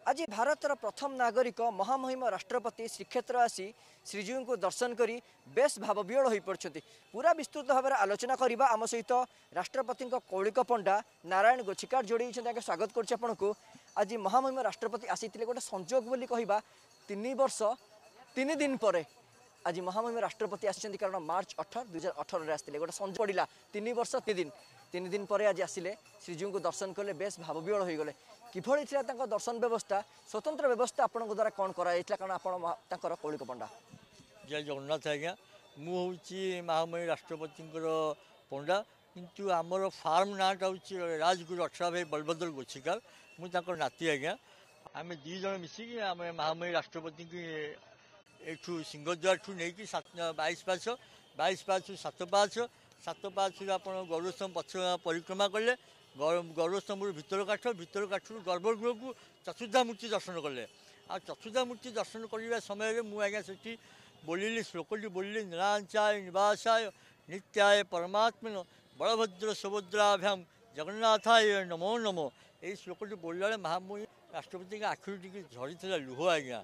आज भारतर प्रथम नागरिक महामहिम राष्ट्रपति श्रीक्षेत्र आसी श्रीजीव को दर्शन करी बेस भावविहल हो पड़ते पूरा विस्तृत भाव में आलोचना करवा आम सहित राष्ट्रपति कौलिक पंडा नारायण गोछिकार जोड़ी स्वागत करूँ। आज महामहिम राष्ट्रपति आसी गोटे संजोग बोली कहवा 3 वर्ष 3 दिन पर आज महामहिम राष्ट्रपति आसी कारण मार्च 18 2018 आसते गोटे संजोग पड़ा 3 वर्ष 3 दिन पर आज आसिले श्रीजीव को दर्शन कले बेस भावविहल हो गले किभଳି ଥିଲା ତାଙ୍କ दर्शन व्यवस्था स्वतंत्र व्यवस्था आपन द्वारा कौन कराइला कारण आपन कौलिक पंडा जय जगन्नाथ आज्ञा मुझे महामहिम राष्ट्रपति पंडा किंतु आमर फार्म नाटा हूँ राजगुरु अक्षरा भाई बलभद्र गोछिकार मुझे नाती आज्ञा आम दी जन मिसिकी आम महामहिम राष्ट्रपति एठू सिंहद्वार ठू नहीं 22 पाँच 7 पाँच आप गौरस्तंभ पक्ष परिक्रमा कले गौरस्तंभ भितर काठ गर्भगृह को चतुर्धा मूर्ति दर्शन कले आ चतुर्धा मूर्ति दर्शन करने समय मुझे से बोलिली श्लोकटी बोलिली नीलांचाय निवासाय नित्याय परमात्मन बलभद्र सुभद्राभ्याम जगन्नाथाय नमो नमो ये श्लोकटी बोलने महामहिम राष्ट्रपति आखिर टी झड़ी लुह आज्ञा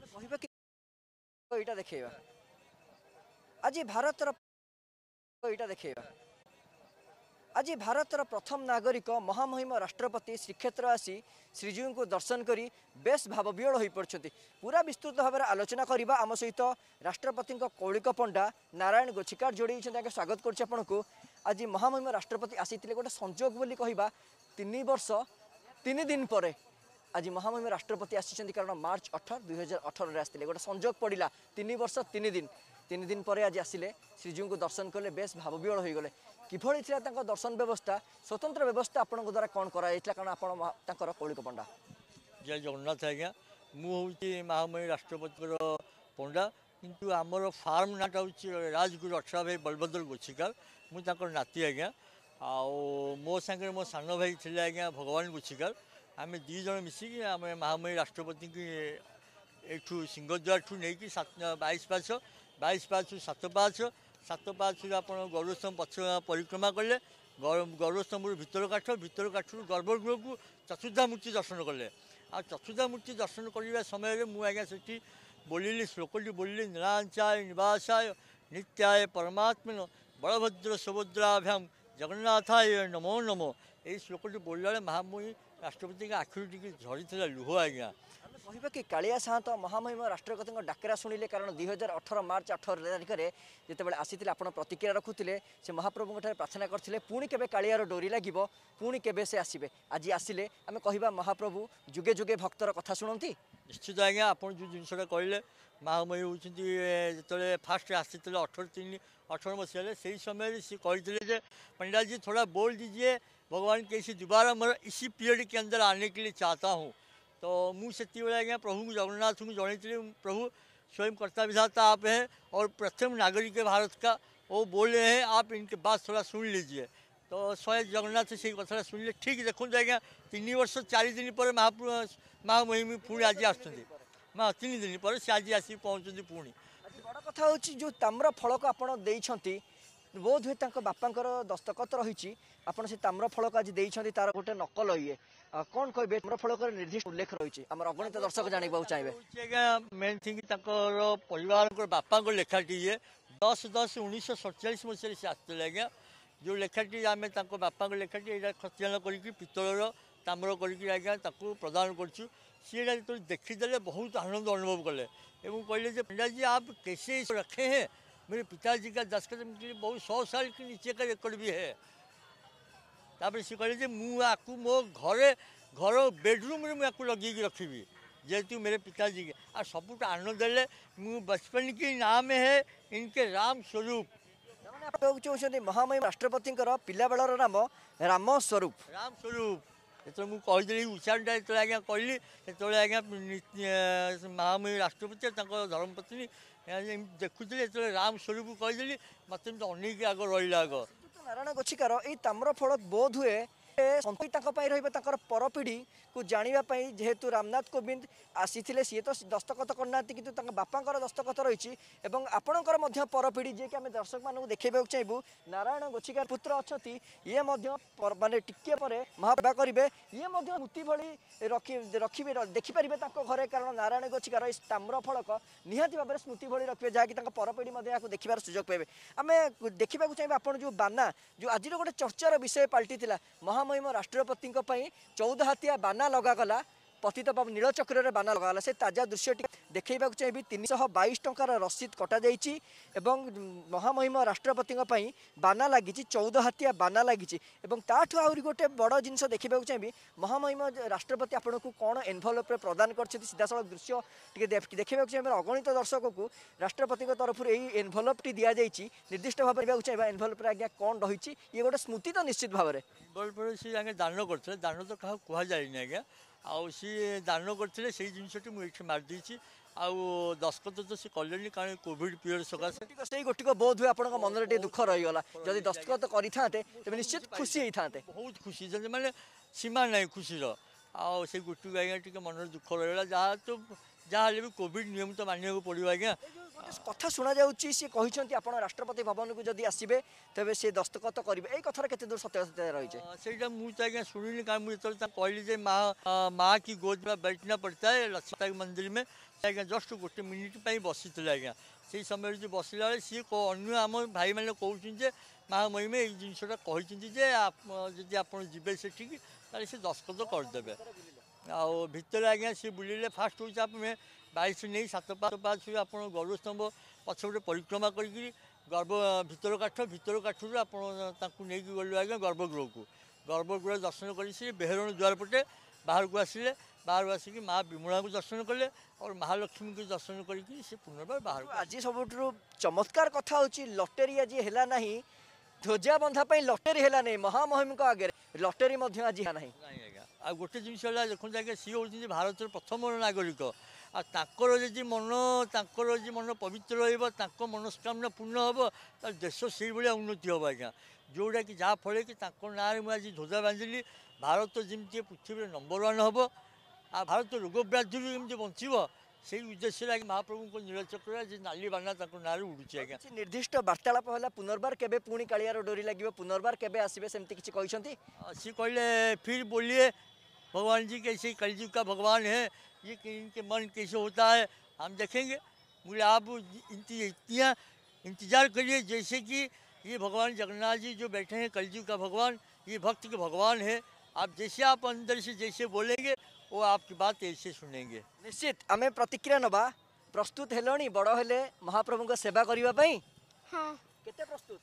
देखा आज भारतर देखा आज भारतर प्रथम नागरिक महामहिम राष्ट्रपति श्रीक्षेत्र आसी श्रीजीव को दर्शन करी बेस भावविहल हो पड़ते पूरा विस्तृत भाव में आलोचना करवा आम सहित राष्ट्रपति कौलिक पंडा नारायण गोछिकार जोड़ी स्वागत करूँ। आज महामहिम राष्ट्रपति आसी गोटे संजोग बोली कहवा 3 वर्ष 3 दिन पर आज महामहिम राष्ट्रपति आसी कारण मार्च 18 2018 आसते गोटे संजोग पड़ा 3 वर्ष 3 दिन पर आज आसिले श्रीजीव को दर्शन कले बेस भावविहल हो गले किभଳି ଥିଲା ତାଙ୍କ दर्शन व्यवस्था स्वतंत्र व्यवस्था आपन द्वारा कौन कराइला कारण आपन कौलिक पंडा जय जगन्नाथ आज्ञा मुझे महामहिम राष्ट्रपति पंडा किंतु आमर फार्म नाटा हूँ राजगुरु अक्षरा भाई बलभद्र गोछिकार मुझे नाती आज्ञा मो सांगे मो सान भाई थे आज्ञा भगवान गोछिकार आम दी जन मिसिकी आम महामहिम राष्ट्रपति एठू सिंहद्वार ठू नहीं 22 पाँच 7 पाँच आप गौरस्तंभ पक्ष परिक्रमा कले गौरस्तंभ भितर काठ गर्भगृह को चतुर्धा मूर्ति दर्शन कले आ चतुर्धा मूर्ति दर्शन करने समय मुझे से बोलिली श्लोकटी बोलिली नीलांचाय निवासाय नित्याय परमात्मन बलभद्र सुभद्राभ्याम जगन्नाथाय नमो नमो ये श्लोकटी बोलने महामहिम राष्ट्रपति आखिर टी झड़ी लुह आज्ञा कहवा कि कालिया साहत महामहिम राष्ट्रपति डाकरा शुणिले कारण 2018 मार्च 18 तारिख में जितेबाला आसी आप प्रतिक्रिया रखुले से महाप्रभु प्रार्थना करते पुणी के कालियार डोरी लगे पुणी के से आसबे आज आसिले आम कहवा महाप्रभु जुगे जुगे भक्तर कथा शुणती निश्चित आज्ञा आप जो जिनसा कहले महामहिम होती जो फास्ट आसी 18 मसीह से समय सी कहते पंडित जी थोड़ा बोल दीजिए भगवान कैसे दोबारा मैं इसी पीरियड के अंदर आने के लिए चाहता हूँ तो मुझे आज्ञा प्रभु को जगन्नाथ को जनई प्रभु स्वयं कर्ता विधाता आप हैं और प्रथम नागरिक है भारत का वो बोल रहे हैं आप इनके बात थोड़ा सुन लीजिए तो स्वयं जगन्नाथ से कथा सुन लीजिए ठीक देखो आज्ञा 3 वर्ष 4 दिन पर महामहिम पुणी आज आस 3 दिन पर से आज आसी पहुँचती पुणी बड़ कथा हूँ जो ताम्र फलक आपड़ बोध हुए बापांकर दस्तखत रही आपड़ से ताम्र फलक आज देते तार गोटे नकल ये कौन कहे ताम्र फलक निर्दिष्ट उल्लेख रही आम अगणित दर्शक जानवा चाहिए मेन थिंग परिवार बापा लेखाटी ये 10/10/1947 मसीह से आसते आज्ञा जो लेखाटी आम बापा लेखाटी यहाँ खतियान कर पितलर ताम्र करज्ञा प्रदान करूँ सी जो देखीदे बहुत आनंद अनुभव कले कहले पंडित जी आप कैसे रखे हैं मेरे पिताजी का दस्तखत बहुत 100 साल के नीचे का रिकॉर्ड भी है तापर सी कहले मुझे मो घर बेडरूम में मुझे लगे रखी जेहेतु मेरे पिताजी के आ सब आनंद ले बचपन की नाम है इनके राम स्वरूप महामहिम राष्ट्रपति पिला बेलर नाम राम स्वरूप जो मुझे कहीदेली उच्चारणटा जो आज्ञा कहली जो आज्ञा महामहिम राष्ट्रपति धर्मपत्नी देखुले जो राम स्वरूप कहीदेली मत अनेक आग रहा आग नारायण गोछिकार ये ताम्र फलक बोध हुए परपीढ़ी को जानापी जेहेतु रामनाथ कोविंद आसी सी तो दस्तखत करना कि बापा दस्तखत रही आपणकर परपीढ़ी जी आम दर्शक मानक देखा चाहबू नारायण गोछिकार पुत्र अच्छा ये मानने टिके महासेवा करेंगे ये स्मृति भली रखी देखिपारे घरे कारण नारायण गोछिकार ताम्र फलक निहाती भाव में स्मृति भली रखिए जहाँकि परपीढ़ी देखार सुजोग पाइबे आम देखा चाहिए आप जो बाना जो आज गोटे चर्चार विषय पलटि महामहिम राष्ट्रपति 14 हाथिया बाना लगागला पतित पावन नीलचक्र बाना लगाला से ताजा दृश्य देखा चाहिए 322 टंकार रसीद कटा जाइए महामहिम राष्ट्रपति बाना लगी 14 हाथिया बाना लगी ताठू आहरी गोटे बड़ जिनस देखा चाहिए महामहिम राष्ट्रपति आपन को कौन एनभलप प्रदान कर सीधा सड़क दृश्य देखा चाहिए अगणित दर्शक को राष्ट्रपति तरफ यही एनभलपटी दि जाइए निर्दिष्ट भाव में चाहिए एनभलप आज्ञा कौन रही ये गोटे स्मृति तो निश्चित भाव में सी आगे दान करते दान तो क्या कहुए आज्ञा आउ सी दान करते से जिनटी मुझे मारिदी आउ दस्खत तो सी कले कारण कोविड पीरियड सकाशे से गोटिक बोध हुए आप मन में दुख रहीगला जदि दस्खत करें तेज निश्चित खुशी होता बहुत खुशी मानने सीमा ना खुशी आउ से गोटी आज्ञा टी मन दुख रहीगला जहाँ तो जहाँ भी कोविड नियम तो मानने को पड़ो आज्ञा कथा शुणा जाऊँगी सी कहते आप राष्ट्रपति भवन को जदि आसबे तेज से दस्तखत करेंगे यही कथार के दूर सत्य रही है मुझे आज्ञा शुणिनी कारण मुझे कहली माँ की गोद में बैठना पड़ता है लक्ष्मी मंदिर में आज्ञा जस्ट गोटे मिनिट बसी आज्ञा से समय जो बसला बेले सी अन्य आम भाई मैंने कहते महामहिम ये जिनसा कहते आप जी से दस्तखत करदे आउ भितर आज्ञा सी बुलिले फास्ट हो 22 नहीं 7 पाँच आप गरुस्तंभ पछपटे परिक्रमा करी गर्भ भितर काठू आप गलु आज्ञा गर्भगृह को गर्भगृह दर्शन कर बेहरण द्वार पटे बाहर को आसिले बाहर आसिक माँ विमला को दर्शन कले और महालक्ष्मी को दर्शन करके पुनर्बार बाहर आज सब चमत्कार कथा हूँ लटेरी आज है ना ध्वजा बंधापी लटेरी है ना महामहिम आगे लटेरी आज ना आ गोटे जिन देखते आज्ञा सी हूँ भारत प्रथम नागरिक आर मन पवित्र रहा मनस्कामना पूर्ण हम तर देश से उन्नति हम आज्ञा जोटा कि जहाँफल कि ना मुझे ध्वजा बांधिली भारत जमी पृथ्वी नंबर 1 हम आ भारत रोग व्याधि बचब से उद्देश्य महाप्रभु को नीलचक्र नाली बाना ना उड़ूची आज्ञा निर्दिष्ट वार्तालाप है पुनर्बार केबे पुणी कालियार डोरी लगे पुनर्बार केबे आसबे सेमती किछि कहछंती सी कहले फिर बोलिए भगवान जी कैसे कलयुग का भगवान है ये इनके मन कैसे होता है हम देखेंगे मुझे आप इतना इंतजार करिए जैसे कि ये भगवान जगन्नाथ जी जो बैठे हैं कलयुग का भगवान ये भक्त के भगवान है आप जैसे आप अंदर से जैसे बोलेंगे वो आपकी बात ऐसे सुनेंगे निश्चित आम प्रतिक्रिया नवा प्रस्तुत हेलोनी बड़ हेले महाप्रभु को सेवा करने हाँ केते प्रस्तुत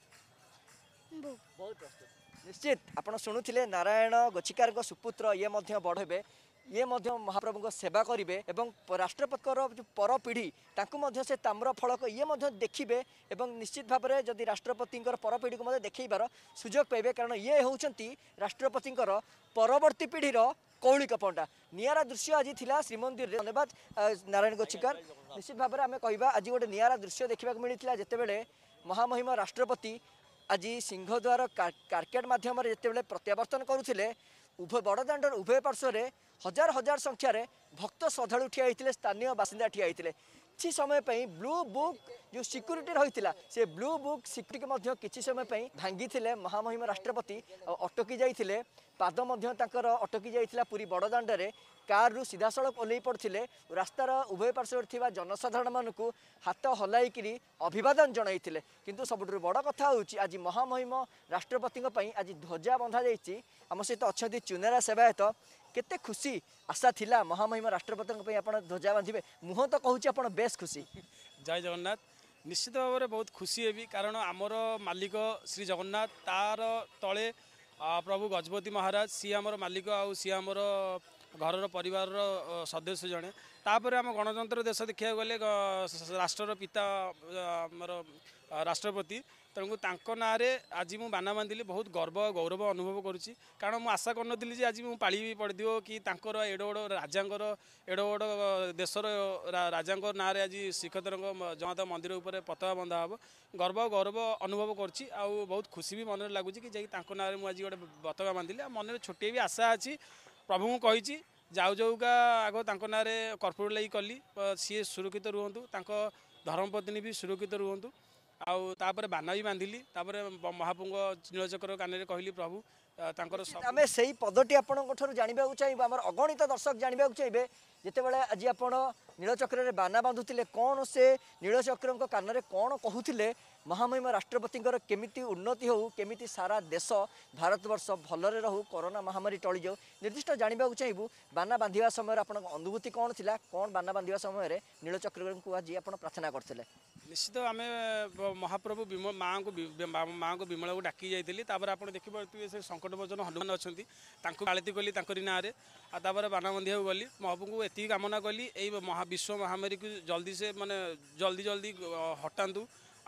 बहुत प्रस्तुत निश्चित आप शुणुले नारायण गोछिकार सुपुत्र ये बड़ हे ये महाप्रभु को सेवा करेंगे राष्ट्रपति जो परपीढ़ी से ताम्र फलक ये देखिए निश्चित भाव में जदि राष्ट्रपति परपीढ़ी को देखबार सुजोग पाइबे कारण ये होती राष्ट्रपति परवर्ती पीढ़ीर कौलिक पंडा नियारा दृश्य आज थिला श्रीमंदिर धन्यवाद नारायण गोछिकार निश्चित भाव में आम कह आज गोटे नियारा दृश्य देखा मिलता जितेबाला महामहिम राष्ट्रपति आज सिंहद्वार कार्केट मध्यम जितेबाला प्रत्यावर्तन करुले उभय बड़दाण्डर उभय पार्श्व हजार हजार संख्यार भक्त श्रद्धालु ठिया होते स्थानीय बासिंदा ठिया होते किसी समय ब्लू बुक जो सिक्यूरीटी रही से ब्लू बुक सिक्यूरीटी किसी समय भांगी महामहिम राष्ट्रपति अटकी जाते पाद अटकी जाता पूरी बड़दाण्डे कार रु सीधा सड़क ओल्लै पड़ते रास्तार उभय पार्श्व जनसाधारण मानक हाथ हल्कि अभिवादन जन किंतु सबुठ बड़ कथा हूँ आज महामहिम राष्ट्रपति आज ध्वजा बंधा जाइए आम सहित अच्छा चुनेरा सेवायत केते खुशी आशा थिला महामहिम राष्ट्रपति आप ध्वजा बांधे मुह तो कहूँ आप बेस खुशी जय जगन्नाथ निश्चित भाव में बहुत खुशी हेबी कारण आमर मालिक श्री जगन्नाथ तार तले प्रभु गजपति महाराज सी आमर मालिक आउ सी आमर घर परिवार सदस्य जड़े तापर आम गणतंत्र देश देखा गले राष्ट्र पिता आमर राष्ट्रपति तेणु तांको नारे आज मु बाना बांधिली बहुत गर्व गौरव अनुभव करुच्ची कारण मुझे आशा करनी जे आज पाड़ी भी पड़ो कि एड बड़ राजांर एड बड़ देशर राजांर ना आज श्रीक्षेत्र जगन्नाथ मंदिर उपर पताका बंधा हम गर्व गौरव अनुभव करुच्ची आउ बहुत खुशी भी मन लगुच कि जाकि ना मुझे गोटे पताका बांधिली मन छोटे भी आशा अच्छी प्रभु को कही जाऊ जाऊका आग तांको नारे कर्पूर लगी कली सी सुरक्षित रुहतु धर्मपत्नी भी सुरक्षित रुहतु आउे बाना भी बांधिली महाप्रभु नीलचक्र कान कहली प्रभु आम से पदटी आपंठ जानवा चाहिए आम अगणित दर्शक जानवा चाहिए जितेबाला आज आप नीलचक्र बाना बांधुले कौन से नीलचक्र कान कौन कहते महामहिम राष्ट्रपति केमिति उन्नति हो केमिति सारा देश भारतवर्ष भलरे रहू कोरोना महामारी टली जाऊ निर्दिष्ट जानवा चाहिए बाना बांधा समय आप अनुभूति कौन थी कौन बाना बांधा समय नीलचक्र को आज आप प्रार्थना करते निश्चित आम महाप्रभु माँ को विमला को डाकी जाइली आप देखिए से संकटमोचन हनुमान अच्छा आलती कली ना बाना बांधा गली महाप्रभु को एति कामना कली विश्व महामारी को जल्दी से माने जल्दी हटातु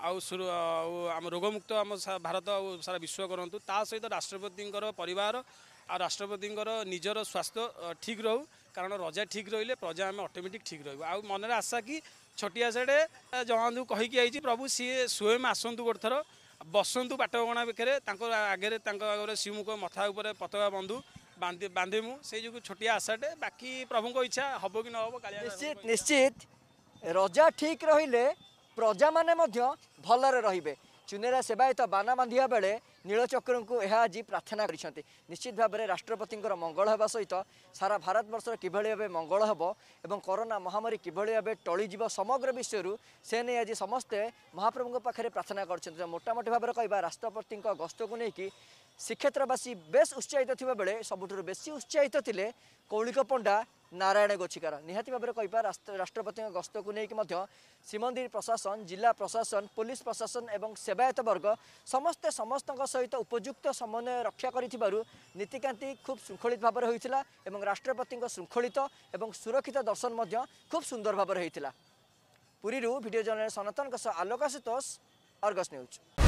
आम रोगमुक्त आम भारत और सारा विश्व करूँ ता सहित राष्ट्रपति परिवार आ राष्ट्रपति निजर स्वास्थ्य ठीक रहू कारण रजा ठीक रही प्रजा आम ऑटोमेटिक ठीक रहू आ मनरे आशा कि छोटिया सेडे जहाँ कहीकि आई प्रभु सी स्वयं आसतु गोटे थर बसतु बाटगणा पाखे आगे शिवमुख मथा उपर पताका बंधु बांधे से जो छोटिया आशाटे बाकी प्रभु इच्छा हम कि न हम निश्चित निश्चित रजा ठीक रहिले प्रजा माने भलरे रहिबे चुनेरा सेवायत बाना बांधिया बेले नीलचक्र को यह आज प्रार्थना करछन्ति निश्चित भाव में राष्ट्रपति मंगल होगा सहित सारा भारतवर्ष किभली भाव मंगल हम एवं कोरोना महामारी किभली भाव टलीज समग्र विषय से नहीं आज समस्ते महाप्रभु पाखे प्रार्थना कर मोटामोटी भाव में कह राष्ट्रपति गस्त को लेकिन श्रीक्षेत्रवासी बेस उत्साहित थिबा बेले सबुठ बेसी उत्साहित थिले कौलिक पंडा नारायण गोछिकार निहाती भाव में कह राष्ट्रपति गस्त को लेकिन श्रीमंदिर प्रशासन जिला प्रशासन पुलिस प्रशासन एवं सेवायत वर्ग समस्ते समस्त सहित उपयुक्त समन्वय रक्षा करिथिबारु नीतिकांति खूब श्रृंखलित भाव में होइथिला एवं राष्ट्रपति श्रृंखलित एवं सुरक्षित दर्शन खूब सुंदर भाव में होइथिला पुरीरू video journalist Sanatan Alok Ashutosh Argus news.